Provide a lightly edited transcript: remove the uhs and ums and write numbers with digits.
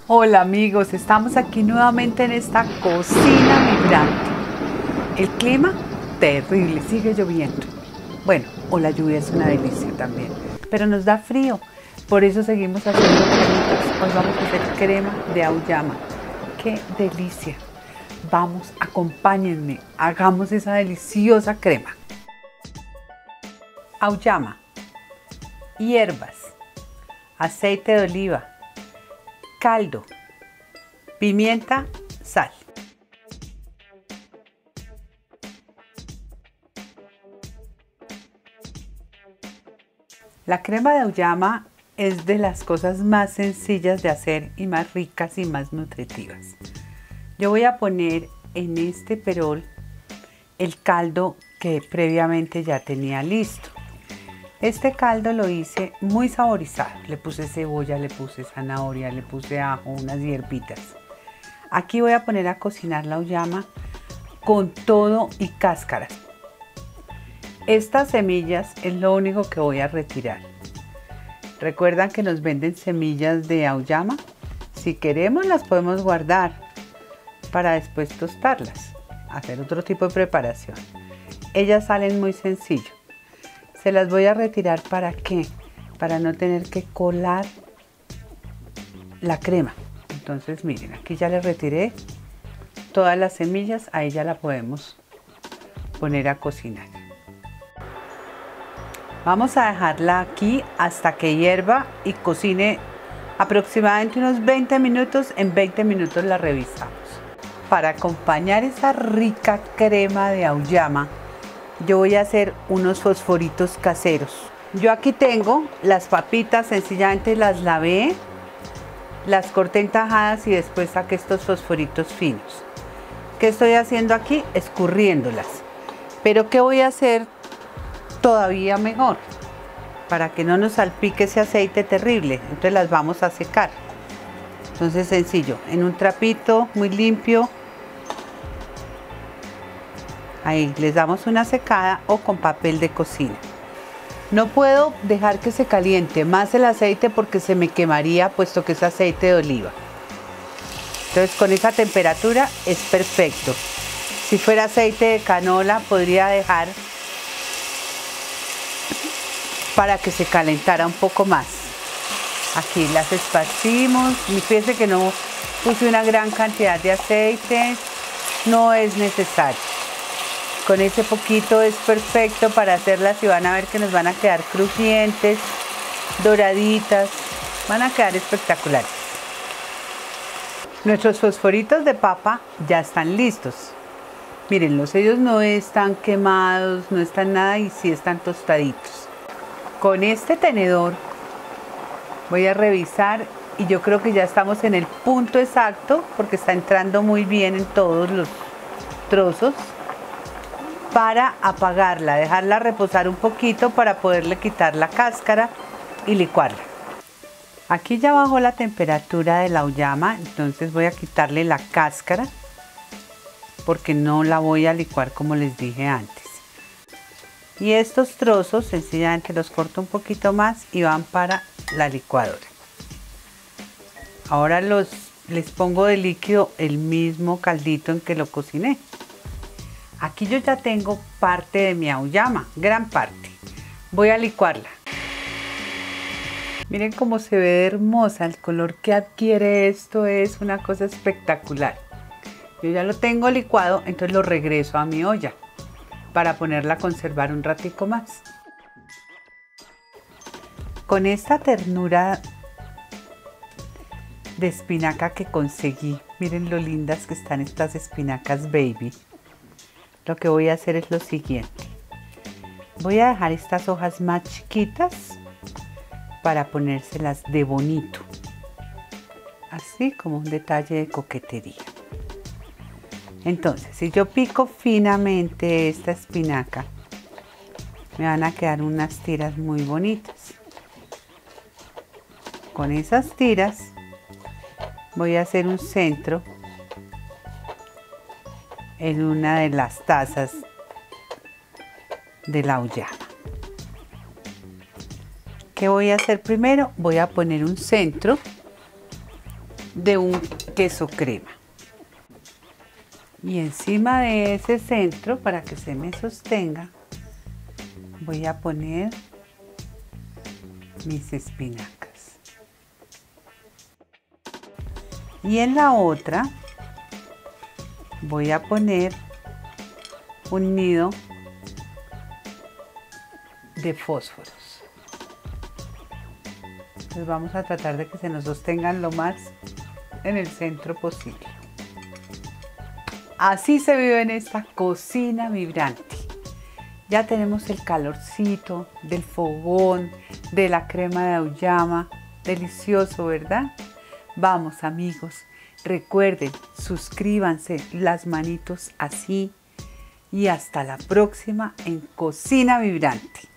Hola amigos, estamos aquí nuevamente en esta cocina vibrante. El clima terrible, sigue lloviendo. Bueno, o la lluvia es una delicia también, pero nos da frío, por eso seguimos haciendo cremitas. Hoy vamos a hacer crema de auyama. ¡Qué delicia! Vamos, acompáñenme, hagamos esa deliciosa crema. Auyama, hierbas, aceite de oliva, caldo, pimienta, sal. La crema de auyama es de las cosas más sencillas de hacer y más ricas y más nutritivas. Yo voy a poner en este perol el caldo que previamente ya tenía listo. Este caldo lo hice muy saborizado. Le puse cebolla, le puse zanahoria, le puse ajo, unas hierbitas. Aquí voy a poner a cocinar la auyama con todo y cáscaras. Estas semillas es lo único que voy a retirar. ¿Recuerdan que nos venden semillas de auyama? Si queremos las podemos guardar para después tostarlas, hacer otro tipo de preparación. Ellas salen muy sencillo. Se las voy a retirar, ¿para qué? Para no tener que colar la crema. Entonces miren, aquí ya le retiré todas las semillas, ahí ya la podemos poner a cocinar. Vamos a dejarla aquí hasta que hierva y cocine aproximadamente unos 20 minutos. En 20 minutos la revisamos. Para acompañar esa rica crema de auyama, yo voy a hacer unos fosforitos caseros. Yo aquí tengo las papitas, sencillamente las lavé, las corté en tajadas y después saqué estos fosforitos finos. ¿Qué estoy haciendo aquí? Escurriéndolas. Pero ¿qué voy a hacer todavía mejor? Para que no nos salpique ese aceite terrible, entonces las vamos a secar. Entonces sencillo, en un trapito muy limpio, ahí les damos una secada o con papel de cocina. No puedo dejar que se caliente más el aceite porque se me quemaría, puesto que es aceite de oliva. Entonces con esa temperatura es perfecto. Si fuera aceite de canola podría dejar para que se calentara un poco más. Aquí las esparcimos. Fíjense que no puse una gran cantidad de aceite, no es necesario. Con ese poquito es perfecto para hacerlas y van a ver que nos van a quedar crujientes, doraditas, van a quedar espectaculares. Nuestros fosforitos de papa ya están listos. Mírenlos, ellos no están quemados, no están nada y sí están tostaditos. Con este tenedor voy a revisar y yo creo que ya estamos en el punto exacto porque está entrando muy bien en todos los trozos. Para apagarla, dejarla reposar un poquito para poderle quitar la cáscara y licuarla. Aquí ya bajó la temperatura de la auyama, entonces voy a quitarle la cáscara porque no la voy a licuar como les dije antes. Y estos trozos sencillamente los corto un poquito más y van para la licuadora. Ahora les pongo de líquido el mismo caldito en que lo cociné. Aquí yo ya tengo parte de mi auyama, gran parte. Voy a licuarla. Miren cómo se ve hermosa, el color que adquiere esto es una cosa espectacular. Yo ya lo tengo licuado, entonces lo regreso a mi olla para ponerla a conservar un ratico más. Con esta ternura de espinaca que conseguí, miren lo lindas que están estas espinacas baby. Lo que voy a hacer es lo siguiente. Voy a dejar estas hojas más chiquitas para ponérselas de bonito. Así como un detalle de coquetería. Entonces, si yo pico finamente esta espinaca, me van a quedar unas tiras muy bonitas. Con esas tiras voy a hacer un centro en una de las tazas de la auyama. ¿Qué voy a hacer primero? Voy a poner un centro de un queso crema. Y encima de ese centro, para que se me sostenga, voy a poner mis espinacas. Y en la otra voy a poner un nido de fósforos. Entonces vamos a tratar de que se nos sostengan lo más en el centro posible. Así se vive en esta cocina vibrante. Ya tenemos el calorcito del fogón, de la crema de auyama. Delicioso, ¿verdad? Vamos, amigos, recuerden, suscríbanse, las manitos así. Y hasta la próxima en Cocina Vibrante.